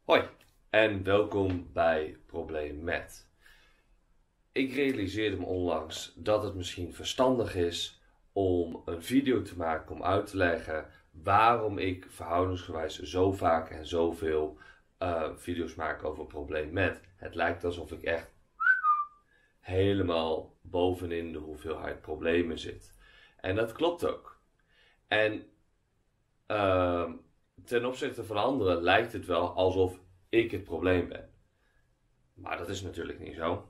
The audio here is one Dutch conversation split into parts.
Hoi en welkom bij Probleem Met. Ik realiseerde me onlangs dat het misschien verstandig is om een video te maken om uit te leggen waarom ik verhoudingsgewijs zo vaak en zoveel video's maak over Probleem Met. Het lijkt alsof ik echt helemaal bovenin de hoeveelheid problemen zit. En dat klopt ook. En ten opzichte van anderen lijkt het wel alsof ik het probleem ben. Maar dat is natuurlijk niet zo.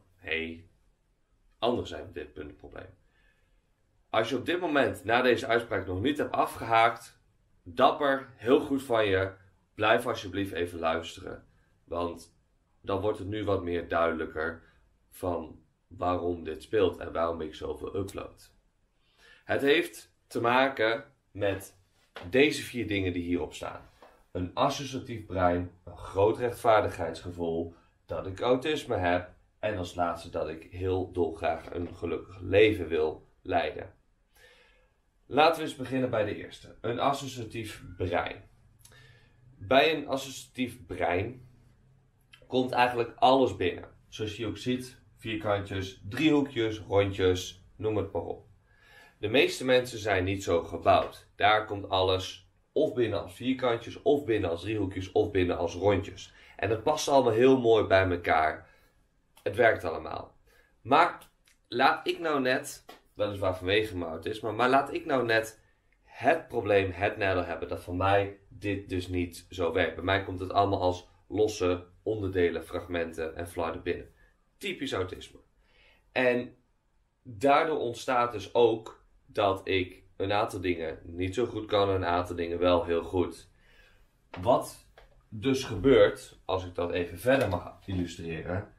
Anderen zijn op dit punt het probleem. Als je op dit moment na deze uitspraak nog niet hebt afgehaakt, dapper, heel goed van je, blijf alsjeblieft even luisteren. Want dan wordt het nu wat meer duidelijker van waarom dit speelt en waarom ik zoveel upload. Het heeft te maken met deze 4 dingen die hierop staan. Een associatief brein, een groot rechtvaardigheidsgevoel, dat ik autisme heb en als laatste dat ik heel dolgraag een gelukkig leven wil leiden. Laten we eens beginnen bij de eerste. Een associatief brein. Bij een associatief brein komt eigenlijk alles binnen. Zoals je ook ziet, vierkantjes, driehoekjes, rondjes, noem het maar op. De meeste mensen zijn niet zo gebouwd. Daar komt alles of binnen als vierkantjes, of binnen als driehoekjes, of binnen als rondjes. En dat past allemaal heel mooi bij elkaar. Het werkt allemaal. Maar laat ik nou net, weliswaar vanwege mijn autisme, maar laat ik nou net het probleem, het nadeel hebben dat voor mij dit dus niet zo werkt. Bij mij komt het allemaal als losse onderdelen, fragmenten en flarden binnen. Typisch autisme. En daardoor ontstaat dus ook dat ik een aantal dingen niet zo goed kan en een aantal dingen wel heel goed. Wat dus gebeurt, als ik dat even verder mag illustreren.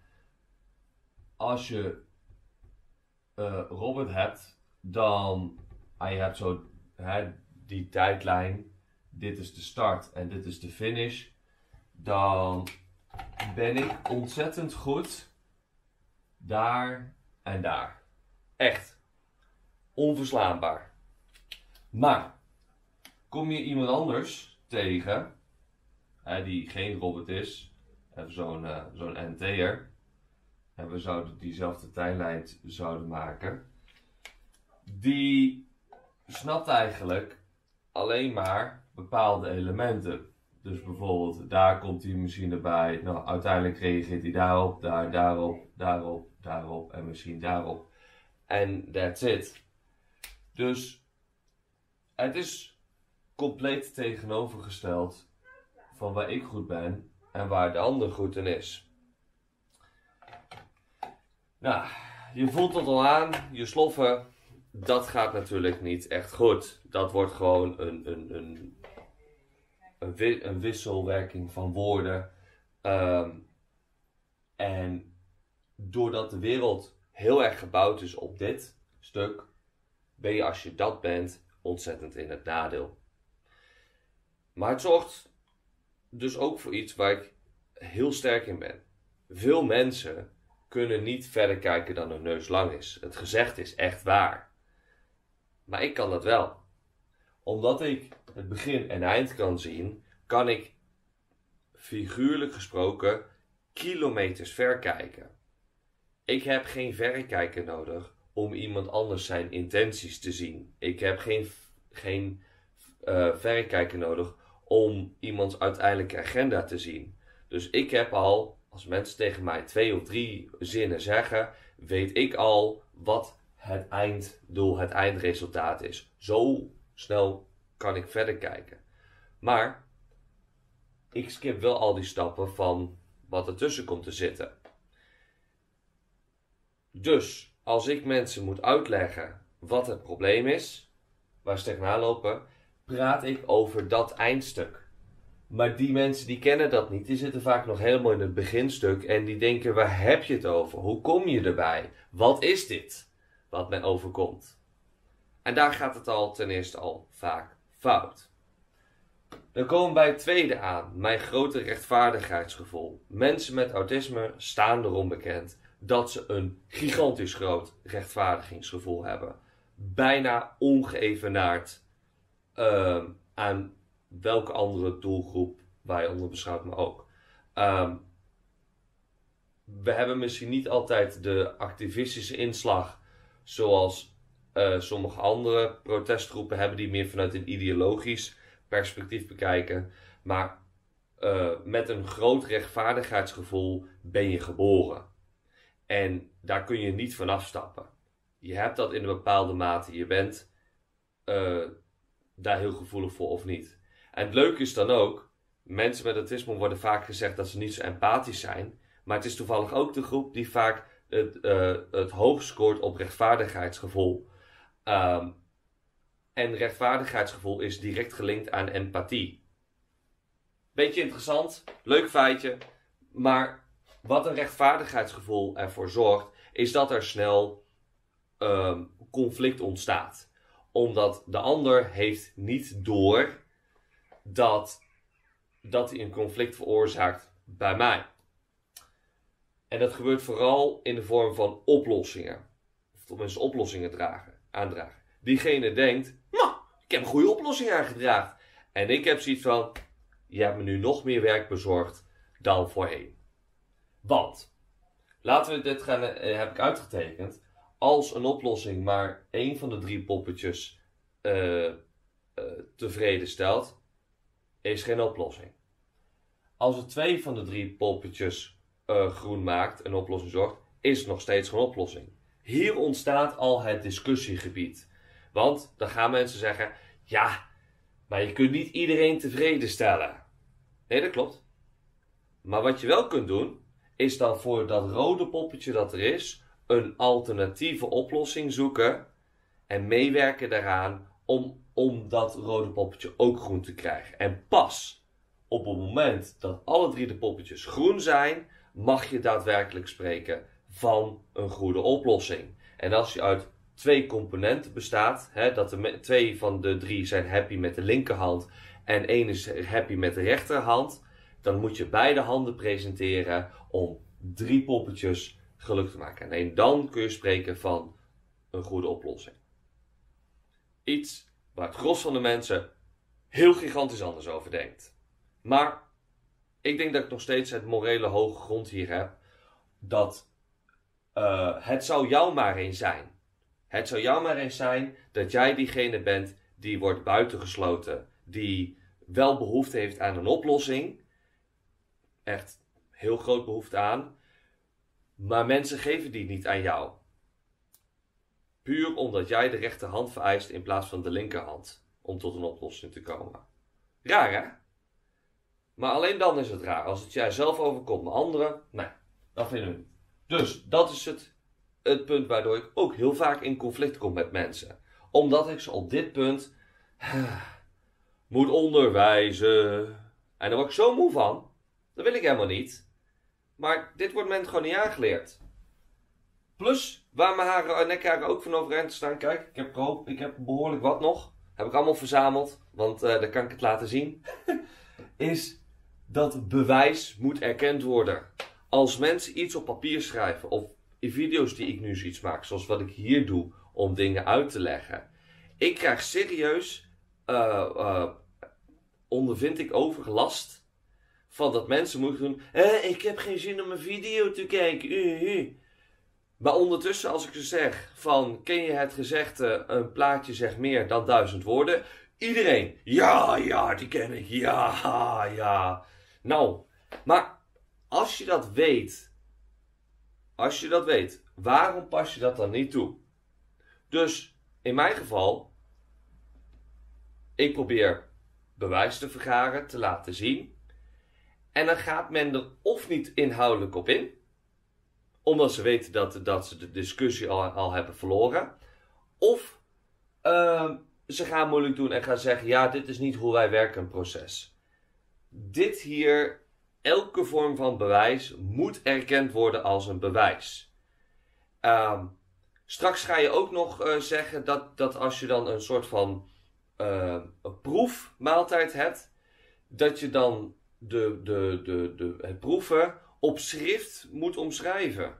Als je Robert hebt, dan je hebt zo die tijdlijn. Dit is de start en dit is de finish. Dan ben ik ontzettend goed daar en daar. Echt. Onverslaanbaar. Maar kom je iemand anders tegen, die geen Robert is, even zo'n NT'er, en we zouden diezelfde tijdlijn zouden maken, die snapt eigenlijk alleen maar bepaalde elementen. Dus bijvoorbeeld, daar komt die machine bij, nou uiteindelijk reageert hij daarop, daarop en misschien daarop. En that's it. Dus het is compleet tegenovergesteld van waar ik goed ben en waar de ander goed in is. Nou, je voelt het al aan, je sloffen, dat natuurlijk niet echt goed. Dat wordt gewoon een wisselwerking van woorden. En doordat de wereld heel erg gebouwd is op dit stuk, ben je als je dat bent ontzettend in het nadeel. Maar het zorgt dus ook voor iets waar ik heel sterk in ben. Veel mensen kunnen niet verder kijken dan hun neus lang is. Het gezegde is echt waar. Maar ik kan dat wel. Omdat ik het begin en eind kan zien, kan ik figuurlijk gesproken kilometers ver kijken. Ik heb geen verrekijker nodig om iemand anders zijn intenties te zien. Ik heb geen verrekijker nodig om iemands uiteindelijke agenda te zien. Dus ik heb al, als mensen tegen mij 2 of 3 zinnen zeggen, weet ik al wat het einddoel, het eindresultaat is. Zo snel kan ik verder kijken. Maar ik skip wel al die stappen van wat ertussen komt te zitten. Dus als ik mensen moet uitleggen wat het probleem is, waar ze tegenaan lopen, praat ik over dat eindstuk. Maar die mensen die kennen dat niet, die zitten vaak nog helemaal in het beginstuk en die denken, waar heb je het over? Hoe kom je erbij? Wat is dit wat mij overkomt? En daar gaat het al ten eerste al vaak fout. Dan komen we bij het tweede aan, mijn grote rechtvaardigheidsgevoel. Mensen met autisme staan erom bekend dat ze een gigantisch groot rechtvaardigingsgevoel hebben. Bijna ongeëvenaard aan welke andere doelgroep wij onder beschouwt, maar ook. We hebben misschien niet altijd de activistische inslag zoals sommige andere protestgroepen hebben die meer vanuit een ideologisch perspectief bekijken. Maar met een groot rechtvaardigheidsgevoel ben je geboren. En daar kun je niet van afstappen. Je hebt dat in een bepaalde mate. Je bent daar heel gevoelig voor of niet. En het leuke is dan ook, mensen met autisme worden vaak gezegd dat ze niet zo empathisch zijn. Maar het is toevallig ook de groep die vaak het hoogst scoort op rechtvaardigheidsgevoel. En rechtvaardigheidsgevoel is direct gelinkt aan empathie. Beetje interessant, leuk feitje. Maar wat een rechtvaardigheidsgevoel ervoor zorgt, is dat er snel conflict ontstaat. Omdat de ander heeft niet door dat hij een conflict veroorzaakt bij mij. En dat gebeurt vooral in de vorm van oplossingen. Of tenminste oplossingen aandragen. Diegene denkt, nou, ik heb een goede oplossing aangedragen. En ik heb zoiets van, je hebt me nu nog meer werk bezorgd dan voorheen. Want, laten we dit gaan, heb ik uitgetekend. Als een oplossing maar 1 van de 3 poppetjes tevreden stelt, is geen oplossing. Als het 2 van de 3 poppetjes groen maakt, een oplossing zorgt, is het nog steeds geen oplossing. Hier ontstaat al het discussiegebied. Want dan gaan mensen zeggen, ja, maar je kunt niet iedereen tevreden stellen. Nee, dat klopt. Maar wat je wel kunt doen, is dan voor dat rode poppetje dat er is, een alternatieve oplossing zoeken en meewerken daaraan om dat rode poppetje ook groen te krijgen. En pas op het moment dat alle 3 de poppetjes groen zijn, mag je daadwerkelijk spreken van een goede oplossing. En als je uit 2 componenten bestaat, dat de 2 van de 3 zijn happy met de linkerhand en 1 is happy met de rechterhand, dan moet je beide handen presenteren om 3 poppetjes geluk te maken. En alleen dan kun je spreken van een goede oplossing. Iets waar het gros van de mensen heel gigantisch anders over denkt. Maar ik denk dat ik nog steeds het morele hoge grond hier heb. Dat het zou jou maar eens zijn. Het zou jou maar eens zijn dat jij diegene bent die wordt buitengesloten. Die wel behoefte heeft aan een oplossing. Echt heel groot behoefte aan. Maar mensen geven die niet aan jou. Puur omdat jij de rechterhand vereist in plaats van de linkerhand. Om tot een oplossing te komen. Raar hè? Maar alleen dan is het raar. Als het jij zelf overkomt met anderen, nee, dat vinden we niet. Dus dat is het punt waardoor ik ook heel vaak in conflict kom met mensen. Omdat ik ze op dit punt moet onderwijzen. En daar word ik zo moe van. Dat wil ik helemaal niet. Maar dit wordt mensen gewoon niet aangeleerd. Plus, waar mijn nekharen ook van overeind te staan. Kijk, ik heb behoorlijk wat nog. Heb ik allemaal verzameld. Want dan kan ik het laten zien. Is dat bewijs moet erkend worden. Als mensen iets op papier schrijven. Of in video's die ik nu zoiets maak. Zoals wat ik hier doe. Om dingen uit te leggen. Ik krijg serieus. Ondervind ik overlast. Van dat mensen moeten doen. Ik heb geen zin om een video te kijken. Maar ondertussen als ik ze zeg. Van ken je het gezegde. Een plaatje zegt meer dan 1000 woorden. Iedereen. Ja, die ken ik. Ja. Nou. Maar als je dat weet. Waarom pas je dat dan niet toe? Dus in mijn geval. Ik probeer bewijs te vergaren. Te laten zien. En dan gaat men er of niet inhoudelijk op in. Omdat ze weten dat ze de discussie al hebben verloren. Of ze gaan moeilijk doen en gaan zeggen. Ja, dit is niet hoe wij werken, een proces. Dit hier, elke vorm van bewijs moet erkend worden als een bewijs. Straks ga je ook nog zeggen dat als je dan een soort van proefmaaltijd hebt. Dat je dan het proeven op schrift moet omschrijven.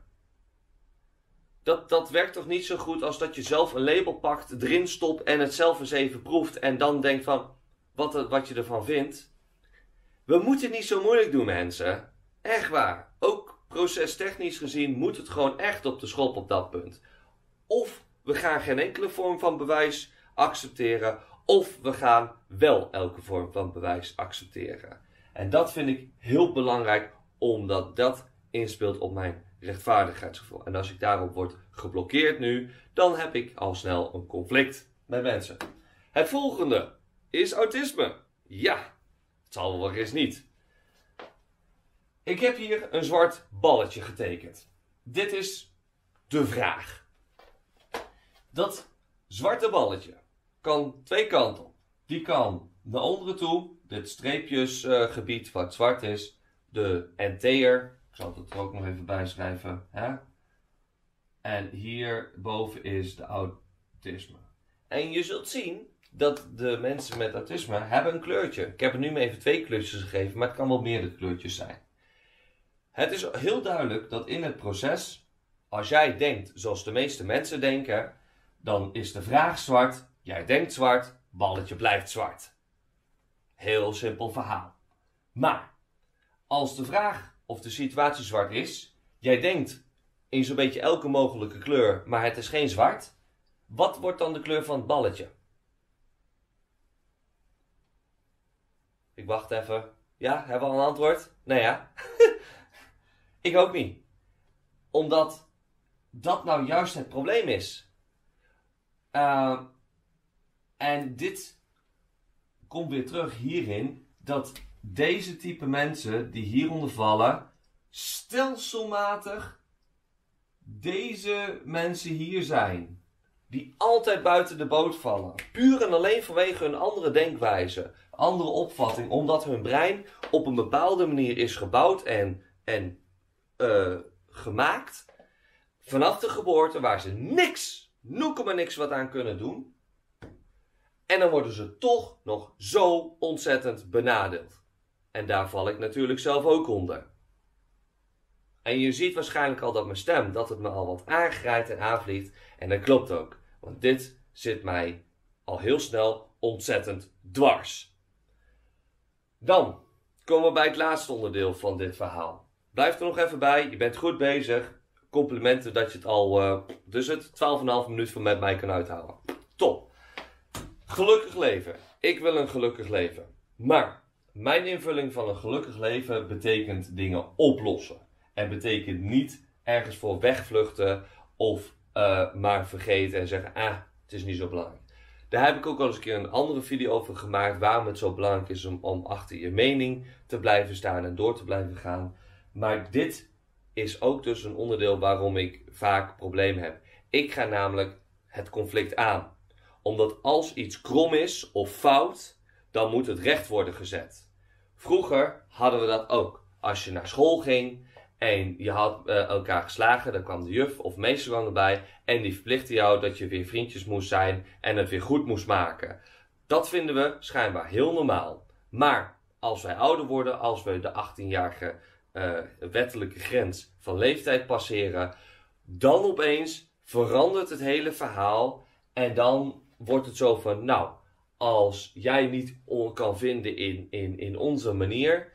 Dat werkt toch niet zo goed als dat je zelf een label pakt, erin stopt en het zelf eens even proeft en dan denkt van wat je ervan vindt. We moeten niet zo moeilijk doen, mensen. Echt waar. Ook procestechnisch gezien moet het gewoon echt op de schop op dat punt. Of we gaan geen enkele vorm van bewijs accepteren, of we gaan wel elke vorm van bewijs accepteren. En dat vind ik heel belangrijk, omdat dat inspeelt op mijn rechtvaardigheidsgevoel. En als ik daarop word geblokkeerd nu, dan heb ik al snel een conflict met mensen. Het volgende is autisme. Ja, het zal wel eens niet. Ik heb hier een zwart balletje getekend. Dit is de vraag. Dat zwarte balletje kan twee kanten op. Die kan naar onderen toe, dit streepjesgebied wat zwart is, de NT'er. Ik zal het er ook nog even bij schrijven. Hè? En hierboven is de autisme. En je zult zien dat de mensen met autisme hebben een kleurtje. Ik heb er nu maar even 2 kleurtjes gegeven, maar het kan wel meerdere kleurtjes zijn. Het is heel duidelijk dat in het proces, als jij denkt zoals de meeste mensen denken, dan is de vraag zwart, jij denkt zwart, balletje blijft zwart. Heel simpel verhaal. Maar als de vraag of de situatie zwart is, jij denkt in zo'n beetje elke mogelijke kleur, maar het is geen zwart, wat wordt dan de kleur van het balletje? Ik wacht even. Ja, hebben we al een antwoord? Nou ja. Ik ook niet. Omdat dat nou juist het probleem is. En dit komt weer terug hierin dat deze type mensen die hieronder vallen, stelselmatig deze mensen hier zijn. Die altijd buiten de boot vallen. Puur en alleen vanwege hun andere denkwijze, andere opvatting, omdat hun brein op een bepaalde manier is gebouwd en gemaakt vanaf de geboorte waar ze niks, 0,0 niks wat aan kunnen doen. En dan worden ze toch nog zo ontzettend benadeeld. En daar val ik natuurlijk zelf ook onder. En je ziet waarschijnlijk al dat mijn stem, dat het me al wat aangrijpt en aanvliegt. En dat klopt ook. Want dit zit mij al heel snel ontzettend dwars. Dan komen we bij het laatste onderdeel van dit verhaal. Blijf er nog even bij, je bent goed bezig. Complimenten dat je het al, dus het 12,5 minuten met mij kan uithouden. Top. Gelukkig leven. Ik wil een gelukkig leven. Maar mijn invulling van een gelukkig leven betekent dingen oplossen. En betekent niet ergens voor wegvluchten of maar vergeten en zeggen, het is niet zo belangrijk. Daar heb ik ook al eens een keer een andere video over gemaakt, waarom het zo belangrijk is om achter je mening te blijven staan en door te blijven gaan. Maar dit is ook dus een onderdeel waarom ik vaak problemen heb. Ik ga namelijk het conflict aan. Omdat als iets krom is of fout, dan moet het recht worden gezet. Vroeger hadden we dat ook. Als je naar school ging en je had elkaar geslagen, dan kwam de juf of meester erbij en die verplichtte jou dat je weer vriendjes moest zijn en het weer goed moest maken. Dat vinden we schijnbaar heel normaal. Maar als wij ouder worden, als we de 18-jarige wettelijke grens van leeftijd passeren, dan opeens verandert het hele verhaal en dan wordt het zo van, nou, als jij niet kan vinden in onze manier,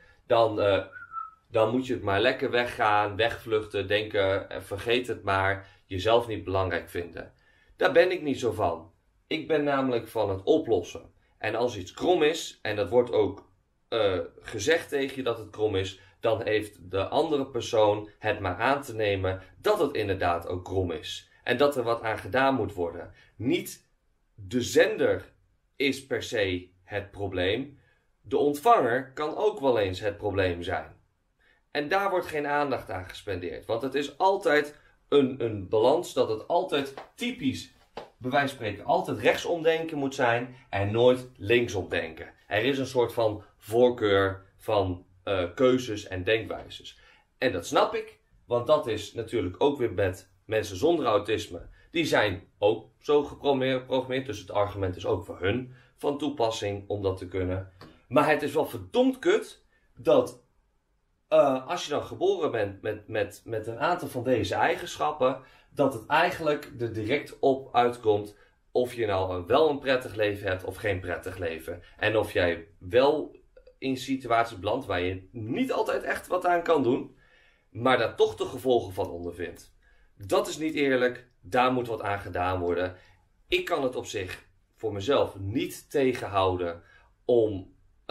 dan moet je het maar lekker weggaan, wegvluchten, denken, vergeet het maar, jezelf niet belangrijk vinden. Daar ben ik niet zo van. Ik ben namelijk van het oplossen. En als iets krom is, en dat wordt ook gezegd tegen je dat het krom is, dan heeft de andere persoon het maar aan te nemen dat het inderdaad ook krom is. En dat er wat aan gedaan moet worden. Niet de zender is per se het probleem. De ontvanger kan ook wel eens het probleem zijn. En daar wordt geen aandacht aan gespendeerd. Want het is altijd een balans dat het altijd typisch, bij wijze van spreken, altijd rechtsom denken moet zijn en nooit linksom denken. Er is een soort van voorkeur van keuzes en denkwijzes. En dat snap ik, want dat is natuurlijk ook weer met mensen zonder autisme. Die zijn ook zo geprogrammeerd, dus het argument is ook voor hun van toepassing om dat te kunnen. Maar het is wel verdomd kut dat als je dan geboren bent met een aantal van deze eigenschappen, dat het eigenlijk er direct op uitkomt of je nou wel een prettig leven hebt of geen prettig leven. En of jij wel in situaties belandt waar je niet altijd echt wat aan kan doen, maar daar toch de gevolgen van ondervindt. Dat is niet eerlijk, daar moet wat aan gedaan worden. Ik kan het op zich voor mezelf niet tegenhouden om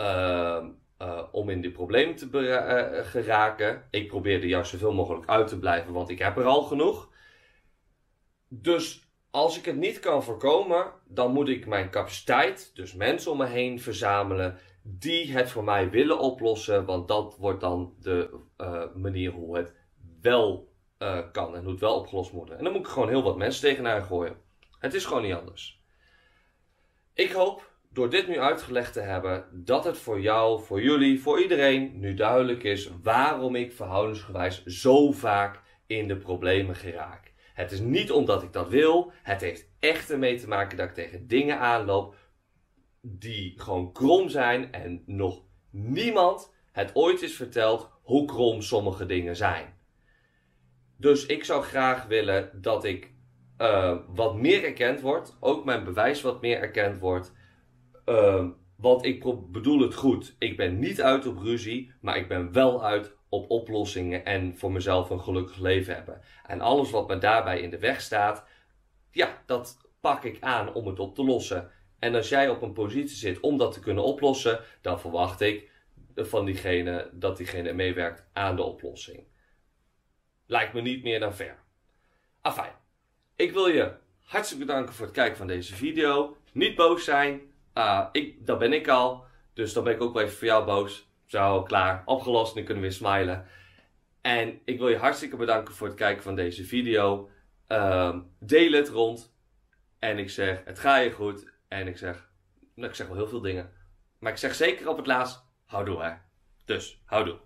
in die problemen te geraken. Ik probeer er juist zoveel mogelijk uit te blijven, want ik heb er al genoeg. Dus als ik het niet kan voorkomen, dan moet ik mijn capaciteit, dus mensen om me heen verzamelen, die het voor mij willen oplossen, want dat wordt dan de manier hoe het wel kan en hoe het wel opgelost moet worden. En dan moet ik gewoon heel wat mensen tegenaan gooien. Het is gewoon niet anders. Ik hoop, door dit nu uitgelegd te hebben, dat het voor jou, voor jullie, voor iedereen nu duidelijk is waarom ik verhoudingsgewijs zo vaak in de problemen geraak. Het is niet omdat ik dat wil, het heeft echt ermee te maken dat ik tegen dingen aanloop die gewoon krom zijn en nog niemand het ooit is verteld hoe krom sommige dingen zijn. Dus ik zou graag willen dat ik wat meer erkend word, ook mijn bewijs wat meer erkend wordt. Want ik bedoel het goed. Ik ben niet uit op ruzie, maar ik ben wel uit op oplossingen en voor mezelf een gelukkig leven hebben. En alles wat me daarbij in de weg staat, ja, dat pak ik aan om het op te lossen. En als jij op een positie zit om dat te kunnen oplossen, dan verwacht ik van diegene dat diegene meewerkt aan de oplossing. Lijkt me niet meer dan fair. Afijn, ik wil je hartstikke bedanken voor het kijken van deze video. Niet boos zijn, dat ben ik al. Dus dan ben ik ook wel even voor jou boos. Zo, klaar, opgelost, nu kunnen we weer smilen. En ik wil je hartstikke bedanken voor het kijken van deze video. Deel het rond. En ik zeg, het gaat je goed. En ik zeg wel heel veel dingen. Maar ik zeg zeker op het laatst, houdoe hè. Dus, houdoe.